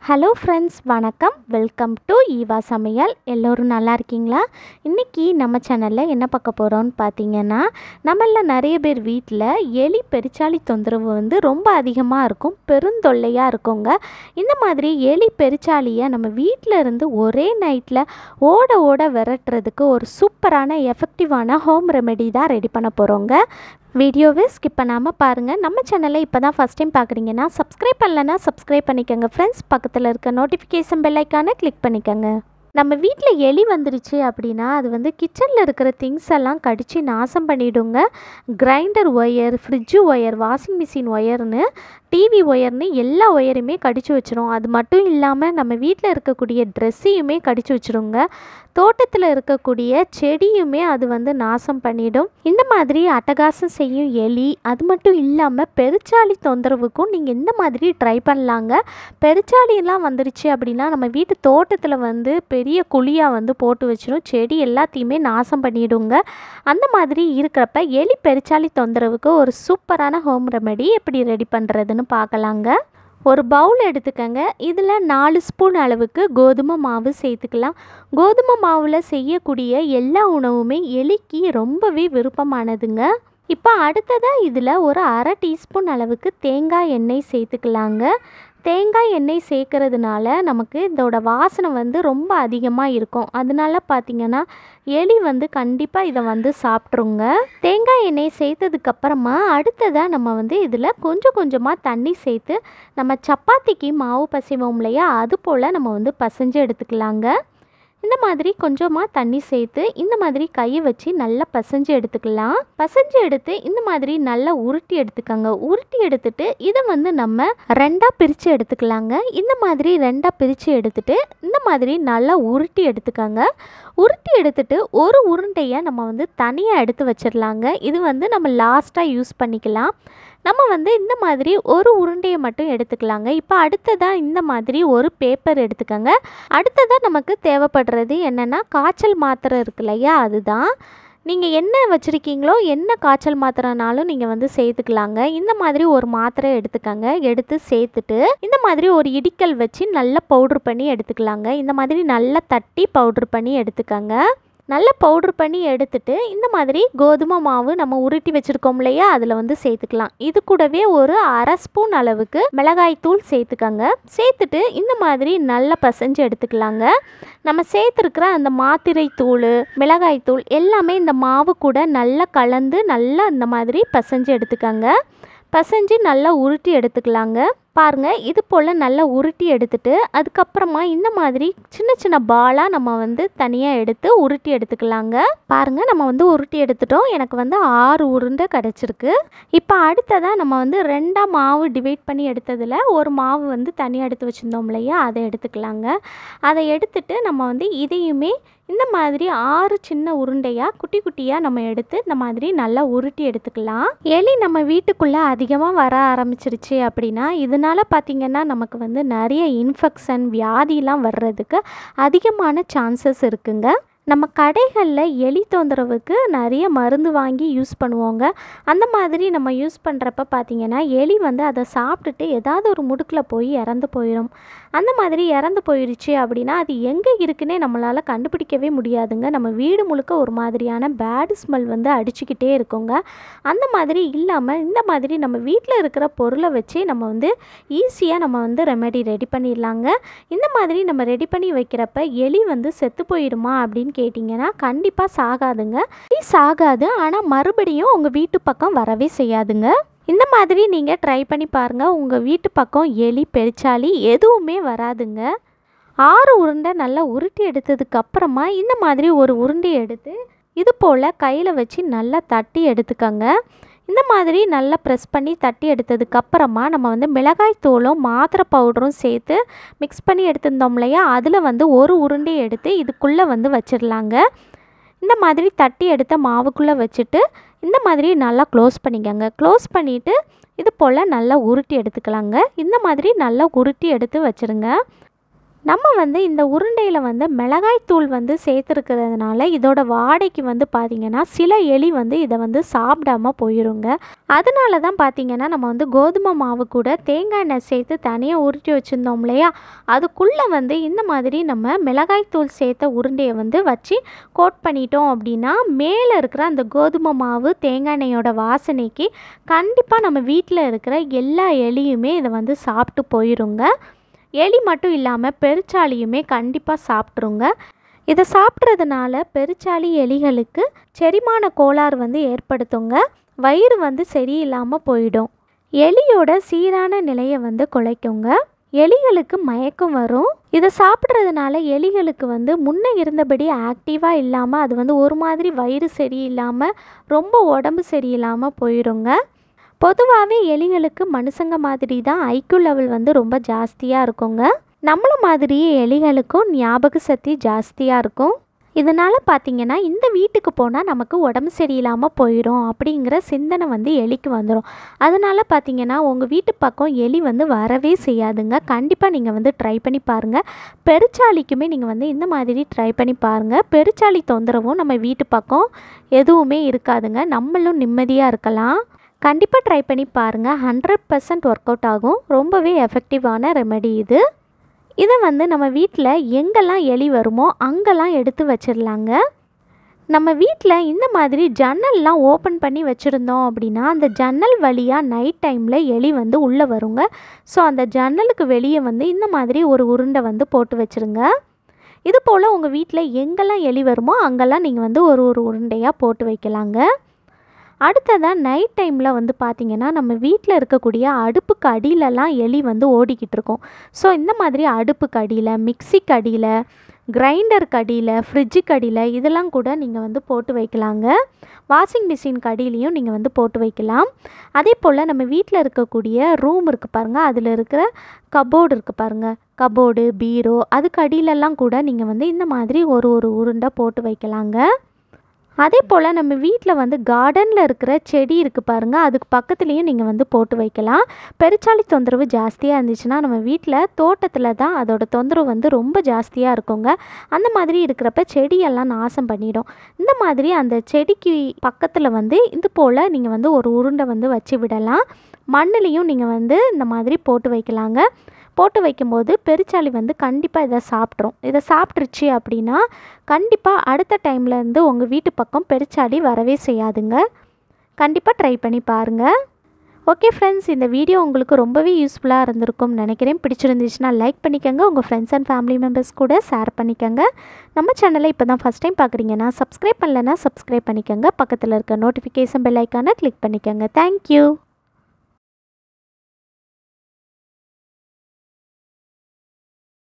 Hello friends, வணக்கம். Welcome to Eva சமையல். எல்லோரும் நல்லா இருக்கீங்களா? இன்றைக்கி நம்ம சேனலில் என்ன பார்க்க போகிறோன்னு பார்த்தீங்கன்னா, நம்மள நிறைய பேர் வீட்டில் எலி பெருச்சாளி தொந்தரவு ரொம்ப அதிகமாக இருக்கும், பெருந்தொல்லையாக இருக்குங்க. இந்த மாதிரி எலி பெருச்சாளியை நம்ம வீட்டில் இருந்து ஒரே நைட்டில் ஓட ஓட விரட்டுறதுக்கு ஒரு சூப்பரான எஃபெக்டிவான ஹோம் ரெமெடி தான் ரெடி பண்ண போகிறோங்க. வீடியோவை ஸ்கிப் பண்ணாமல் பாருங்கள். நம்ம சேனலை இப்போ தான் ஃபஸ்ட் டைம் பார்க்குறீங்கன்னா சப்ஸ்கிரைப் பண்ணலைன்னா சப்ஸ்கிரைப் பண்ணிக்கோங்க ஃப்ரெண்ட்ஸ். பக்கத்தில் இருக்க நோட்டிஃபிகேஷன் பெல் ஐக்கானை கிளிக் பண்ணிக்கோங்க. நம்ம வீட்டில் எலி வந்துருச்சு அப்படின்னா அது கிச்சனில் இருக்கிற திங்ஸ் எல்லாம் கடித்து நாசம் பண்ணிவிடுங்க. Grinder wire, fridge wire, washing machine ஒயர்னு, டிவி ஒயர்னு எல்லா ஒயருமே கடிச்சு வச்சிரும். அது மட்டும் இல்லாமல் நம்ம வீட்டில் இருக்கக்கூடிய ட்ரெஸ்ஸையுமே கடிச்சு வச்சிருங்க. தோட்டத்தில் இருக்கக்கூடிய செடியுமே அது நாசம் பண்ணிடும். இந்த மாதிரி அட்டகாசம் செய்யும் எலி. அது மட்டும் இல்லாமல் பெருச்சாளி தொந்தரவுக்கும் நீங்கள் இந்த மாதிரி ட்ரை பண்ணலாங்க. பெருச்சாளியெல்லாம் வந்துருச்சு அப்படின்னா நம்ம வீட்டு தோட்டத்தில் பெரிய குழியாக போட்டு வச்சிடும், செடி எல்லாத்தையுமே நாசம் பண்ணிடுங்க. அந்த மாதிரி இருக்கிறப்ப எலி பெருச்சாளி தொந்தரவுக்கு ஒரு சூப்பரான ஹோம் ரெமெடி எப்படி ரெடி பண்ணுறதுன்னு பார்க்கலாங்க. ஒரு பவுல் எடுத்துக்கங்க. இதில் 4 ஸ்பூன் அளவுக்கு கோதுமை மாவு சேர்த்துக்கலாம். கோதுமை மாவில் செய்யக்கூடிய எல்லா உணவுமே எலிக்கு ரொம்பவே விருப்பமானதுங்க. இப்போ அடுத்ததாக இதில் ஒரு அரை டீஸ்பூன் அளவுக்கு தேங்காய் எண்ணெய் சேர்த்துக்கலாங்க. தேங்காய் எண்ணெய் சேர்க்கறதுனால நமக்கு இதோட வாசனை ரொம்ப அதிகமாக இருக்கும். அதனால பார்த்திங்கன்னா எலி கண்டிப்பாக இதை சாப்பிட்ருங்க. தேங்காய் எண்ணெய் சேர்த்ததுக்கப்புறமா அடுத்ததாக நம்ம இதில் கொஞ்சம் கொஞ்சமாக தண்ணி சேர்த்து நம்ம சப்பாத்திக்கு மாவு பசைவோம் இல்லையா, அது போல் நம்ம பசைஞ்சு எடுத்துக்கலாங்க. இந்த மாதிரி கொஞ்சமாக தண்ணி சேர்த்து இந்த மாதிரி கையை வச்சு நல்லா பசைஞ்சு எடுத்துக்கலாம். பசைஞ்சு எடுத்து இந்த மாதிரி நல்லா உருட்டி எடுத்துக்கோங்க. உருட்டி எடுத்துட்டு இதை நம்ம ரெண்டாக பிரித்து எடுத்துக்கலாங்க. இந்த மாதிரி ரெண்டாக பிரித்து எடுத்துட்டு இந்த மாதிரி நல்லா உருட்டி எடுத்துக்கோங்க. உருட்டி எடுத்துட்டு ஒரு உருண்டையை நம்ம தனியாக எடுத்து வச்சிடலாங்க. இது நம்ம லாஸ்ட்டாக யூஸ் பண்ணிக்கலாம். நம்ம இந்த மாதிரி ஒரு உருண்டையை மட்டும் எடுத்துக்கலாங்க. இப்போ அடுத்ததாக இந்த மாதிரி ஒரு பேப்பர் எடுத்துக்கோங்க. அடுத்ததாக நமக்கு தேவைப்படுறது என்னென்னா காய்ச்சல் மாத்திரை இருக்கு இல்லையா, அதுதான். நீங்கள் என்ன வச்சுருக்கீங்களோ என்ன காய்ச்சல் மாத்திரைனாலும் நீங்கள் சேர்த்துக்கலாங்க. இந்த மாதிரி ஒரு மாத்திரை எடுத்துக்கோங்க. எடுத்து சேர்த்துட்டு இந்த மாதிரி ஒரு இடிக்கல் வச்சு நல்லா பவுட்ரு பண்ணி எடுத்துக்கலாங்க. இந்த மாதிரி நல்லா தட்டி பவுட்ரு பண்ணி எடுத்துக்கோங்க. நல்லா பவுட்ரு பண்ணி எடுத்துட்டு இந்த மாதிரி கோதுமை மாவு நம்ம உருட்டி வச்சுருக்கோம் இல்லையா, அதில் சேர்த்துக்கலாம். இது கூடவே ஒரு அரை ஸ்பூன் அளவுக்கு மிளகாய் தூள் சேர்த்துக்கோங்க. சேர்த்துட்டு இந்த மாதிரி நல்லா பசைஞ்சு எடுத்துக்கலாங்க. நம்ம சேர்த்துருக்கிற அந்த மாத்திரை தூள், மிளகாய் தூள் எல்லாமே இந்த மாவு கூட நல்லா கலந்து நல்லா இந்த மாதிரி பசைஞ்சு எடுத்துக்கோங்க. பசைஞ்சு நல்லா உருட்டி எடுத்துக்கலாங்க. பாருங்கள், இது போல் நல்லா உருட்டி எடுத்துட்டு அதுக்கப்புறமா இந்த மாதிரி சின்ன சின்ன பாலாக நம்ம தனியாக எடுத்து உருட்டி எடுத்துக்கலாங்க. பாருங்கள், நம்ம உருட்டி எடுத்துட்டோம். எனக்கு 6 உருண்டை கிடச்சிருக்கு. இப்போ அடுத்ததாக நம்ம ரெண்டாக மாவு டிவைட் பண்ணி எடுத்ததில் ஒரு மாவு தனியாக எடுத்து வச்சுருந்தோம் இல்லையா, அதை எடுத்துக்கலாங்க. அதை எடுத்துட்டு நம்ம இதையுமே இந்த மாதிரி 6 சின்ன உருண்டையாக குட்டி குட்டியாக நம்ம எடுத்து இந்த மாதிரி நல்லா உருட்டி எடுத்துக்கலாம். எலி நம்ம வீட்டுக்குள்ளே அதிகமாக வர ஆரம்பிச்சிருச்சு அப்படின்னா இதனால் பார்த்திங்கன்னா நமக்கு நிறைய இன்ஃபெக்ஷன், வியாதிலாம் வர்றதுக்கு அதிகமான சான்சஸ் இருக்குங்க. நம்ம கடைகளில் எலி தொந்தரவுக்கு நிறைய மருந்து வாங்கி யூஸ் பண்ணுவோங்க. அந்த மாதிரி நம்ம யூஸ் பண்ணுறப்ப பார்த்திங்கன்னா எலி அதை சாப்பிட்டுட்டு ஏதாவது ஒரு முடுக்கில் போய் இறந்து போயிடும். அந்த மாதிரி இறந்து போயிடுச்சு அப்படின்னா அது எங்கே இருக்குன்னே நம்மளால் கண்டுபிடிக்கவே முடியாதுங்க. நம்ம வீடு முழுக்க ஒரு மாதிரியான பேட் ஸ்மெல் அடிச்சுக்கிட்டே இருக்குங்க. அந்த மாதிரி இல்லாமல் இந்த மாதிரி நம்ம வீட்டில் இருக்கிற பொருளை வச்சு நம்ம ஈஸியாக நம்ம ரெமெடி ரெடி பண்ணிடலாங்க. இந்த மாதிரி நம்ம ரெடி பண்ணி வைக்கிறப்ப எலி செத்து போயிடுமா அப்படின்னு கேட்டிங்கன்னா கண்டிப்பாக சாகாதுங்க. சாகாது, ஆனால் மறுபடியும் உங்கள் வீட்டு பக்கம் வரவே செய்யாதுங்க. இந்த மாதிரி நீங்கள் ட்ரை பண்ணி பாருங்கள். உங்கள் வீட்டு பக்கம் எலி பெருச்சாளி எதுவுமே வராதுங்க. 6 உருண்டை நல்லா உருட்டி எடுத்ததுக்கப்புறமா இந்த மாதிரி ஒரு உருண்டையை எடுத்து இது போல் கையில் வச்சு நல்லா தட்டி எடுத்துக்கோங்க. இந்த மாதிரி நல்லா ப்ரெஸ் பண்ணி தட்டி எடுத்ததுக்கப்புறமா நம்ம மிளகாய் தூளும் மாத்திரை பவுடரும் சேர்த்து மிக்ஸ் பண்ணி எடுத்திருந்தோம் இல்லையா, அதில் ஒரு உருண்டையை எடுத்து இதுக்குள்ளே வச்சிடலாங்க. இந்த மாதிரி தட்டி எடுத்த மாவுக்குள்ளே வச்சுட்டு இந்த மாதிரி நல்லா க்ளோஸ் பண்ணிக்கோங்க. க்ளோஸ் பண்ணிவிட்டு இது போல் நல்லா உருட்டி எடுத்துக்கலாங்க. இந்த மாதிரி நல்லா உருட்டி எடுத்து வச்சுருங்க. நம்ம வந்து இந்த உருண்டையில் வந்து மிளகாய் தூள் வந்து சேர்த்துருக்கிறதுனால இதோட வாடைக்கு வந்து பார்த்திங்கன்னா சில எலி வந்து இதை வந்து சாப்பிடாம போயிடுங்க. அதனால தான் பார்த்திங்கன்னா நம்ம வந்து கோதுமை மாவு கூட தேங்காய் எண்ணெய் சேர்த்து தனியாக உருட்டி வச்சுருந்தோம் இல்லையா, அதுக்குள்ளே வந்து இந்த மாதிரி நம்ம மிளகாய் தூள் சேர்த்த உருண்டையை வந்து வச்சு கோட் பண்ணிட்டோம் அப்படின்னா மேலே இருக்கிற அந்த கோதுமை மாவு தேங்காய் எண்ணெயோட வாசனைக்கு கண்டிப்பாக நம்ம வீட்டில் இருக்கிற எல்லா எலியுமே இதை வந்து சாப்பிட்டு போயிடுங்க. எலி மட்டும் இல்லாமல் பெருச்சாளியுமே கண்டிப்பாக சாப்பிட்ருங்க. இதை சாப்பிட்றதுனால பெருச்சாளி எலிகளுக்கு செரிமான கோளாறு வந்து ஏற்படுத்துங்க. வயிறு வந்து சரியில்லாமல் போயிடும். எலியோட சீரான நிலையை வந்து குலைக்குங்க. எலிகளுக்கு மயக்கம் வரும். இதை சாப்பிட்றதுனால எலிகளுக்கு வந்து முன்னே இருந்தபடி ஆக்டிவாக இல்லாமல் அது வந்து ஒரு மாதிரி வயிறு சரியில்லாமல் ரொம்ப உடம்பு சரியில்லாமல் போயிடுங்க. பொதுவாகவே எலிகளுக்கு மனுஷங்க மாதிரி தான் ஐக்யூ லெவல் வந்து ரொம்ப ஜாஸ்தியாக இருக்குங்க. நம்மள மாதிரியே எலிகளுக்கும் ஞாபக சக்தி ஜாஸ்தியாக இருக்கும். இதனால் பார்த்திங்கன்னா இந்த வீட்டுக்கு போனால் நமக்கு உடம்பு சரியில்லாமல் போயிடும் அப்படிங்கிற சிந்தனை வந்து எலிக்கு வந்துடும். அதனால் பார்த்திங்கன்னா உங்கள் வீட்டு பக்கம் எலி வந்து வரவே செய்யாதுங்க. கண்டிப்பாக நீங்கள் வந்து ட்ரை பண்ணி பாருங்கள். பெருச்சாளிக்குமே நீங்கள் வந்து இந்த மாதிரி ட்ரை பண்ணி பாருங்கள். பெருச்சாளி தொந்தரவும் நம்ம வீட்டு பக்கம் எதுவுமே இருக்காதுங்க. நம்மளும் நிம்மதியாக இருக்கலாம். கண்டிப்பாக ட்ரை பண்ணி பாருங்கள். 100% ஒர்க் அவுட் ஆகும். ரொம்பவே எஃபெக்டிவான ரெமெடி இது. இதை வந்து நம்ம வீட்டில் எங்கெல்லாம் எலி வருமோ அங்கெல்லாம் எடுத்து வச்சிடலாங்க. நம்ம வீட்டில் இந்த மாதிரி ஜன்னல்லாம் ஓப்பன் பண்ணி வச்சுருந்தோம் அப்படின்னா அந்த ஜன்னல் வழியாக நைட் டைமில் எலி வந்து உள்ளே வருங்க. ஸோ அந்த ஜன்னலுக்கு வெளியே வந்து இந்த மாதிரி ஒரு உருண்டை வந்து போட்டு வச்சுருங்க. இது போல் உங்கள் வீட்டில் எங்கெல்லாம் எலி வருமோ அங்கெல்லாம் நீங்கள் வந்து ஒரு உருண்டையாக போட்டு வைக்கலாங்க. அடுத்ததாக நைட் டைமில் வந்து பார்த்திங்கன்னா நம்ம வீட்டில் இருக்கக்கூடிய அடுப்புக்கு அடியிலலாம் எலி வந்து ஓடிக்கிட்டு இருக்கும். ஸோ இந்த மாதிரி அடுப்புக்கு அடியில், மிக்சிக்கு அடியில், கிரைண்டருக்கு அடியில், ஃப்ரிட்ஜுக்கு அடியில் இதெல்லாம் கூட நீங்கள் வந்து போட்டு வைக்கலாங்க. வாஷிங் மிஷினுக்கு அடியிலையும் நீங்கள் வந்து போட்டு வைக்கலாம். அதே போல் நம்ம வீட்டில் இருக்கக்கூடிய ரூம் இருக்குது பாருங்கள், அதில் இருக்கிற கபோர்டு இருக்குது பாருங்கள், கபோர்டு, பீரோ அதுக்கு அடியிலெல்லாம் கூட நீங்கள் வந்து இந்த மாதிரி ஒரு உருண்டை போட்டு வைக்கலாங்க. அதே போல் நம்ம வீட்டில் வந்து கார்டனில் இருக்கிற செடி இருக்குது பாருங்கள், அதுக்கு பக்கத்துலேயும் நீங்கள் வந்து போட்டு வைக்கலாம். பெருச்சாளி தொந்தரவு ஜாஸ்தியாக இருந்துச்சுன்னா நம்ம வீட்டில் தோட்டத்தில் தான் அதோட தொந்தரவு வந்து ரொம்ப ஜாஸ்தியாக இருக்குங்க. அந்த மாதிரி இருக்கிறப்ப செடியெல்லாம் நாசம் பண்ணிடும். இந்த மாதிரி அந்த செடிக்கு பக்கத்தில் வந்து இது போல் நீங்கள் வந்து ஒரு உருண்டை வந்து வச்சு விடலாம். மண்ணுலேயும் நீங்கள் வந்து இந்த மாதிரி போட்டு வைக்கலாங்க. போட்டு வைக்கும்போது பெருச்சாளி வந்து கண்டிப்பாக இதை சாப்பிட்ரும். இதை சாப்பிட்ருச்சு அப்படின்னா கண்டிப்பாக அடுத்த டைம்லேருந்து உங்கள் வீட்டு பக்கம் பெருச்சாளி வரவே செய்யாதுங்க. கண்டிப்பாக ட்ரை பண்ணி பாருங்கள். ஓகே ஃப்ரெண்ட்ஸ், இந்த வீடியோ உங்களுக்கு ரொம்பவே யூஸ்ஃபுல்லாக இருந்திருக்கும்னு நினைக்கிறேன். பிடிச்சிருந்துச்சுன்னா லைக் பண்ணிக்கோங்க. உங்கள் ஃப்ரெண்ட்ஸ் அண்ட் ஃபேமிலி மெம்பர்ஸ் கூட ஷேர் பண்ணிக்கோங்க. நம்ம சேனலை இப்போ தான் ஃபஸ்ட் டைம் பார்க்குறீங்கன்னா சப்ஸ்கிரைப் பண்ணலைன்னா சப்ஸ்கிரைப் பண்ணிக்கோங்க. பக்கத்தில் இருக்க நோட்டிஃபிகேஷன் பெல் ஐக்கானை கிளிக் பண்ணிக்கோங்க. தேங்க்யூ.